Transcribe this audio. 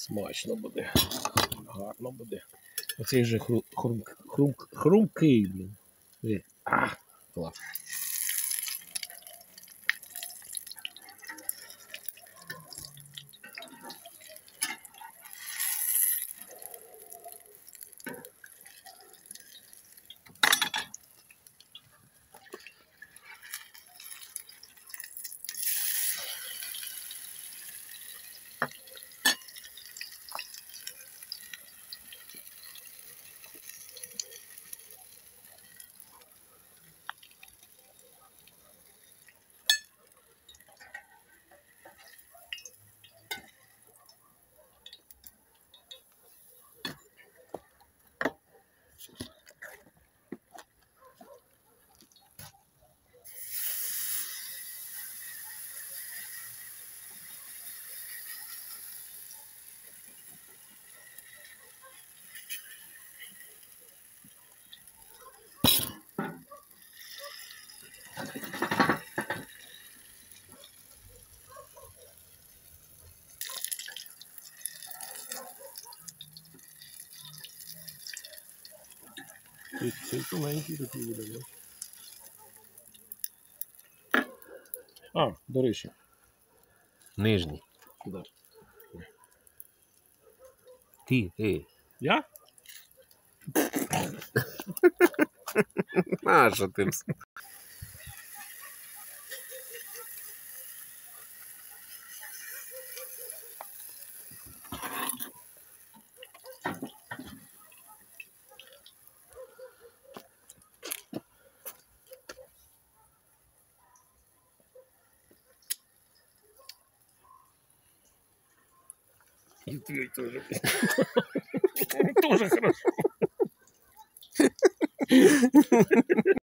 Смачно буде. Гарно буде. Оцей же хрумкий, блін. Клас. Цей тоненький такий буде, да? До речі. Нижній. Куди? Ти. Я? Що ти? И ты тоже. Тоже хорошо.